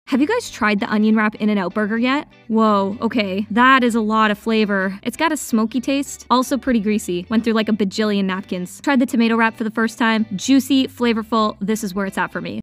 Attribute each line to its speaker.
Speaker 1: Have you guys tried the onion wrap In-N-Out burger yet? Whoa, okay, that is a lot of flavor. It's got a smoky taste, also pretty greasy. Went through like a bajillion napkins. Tried the tomato wrap for the first time. Juicy, flavorful, this is where it's at for me.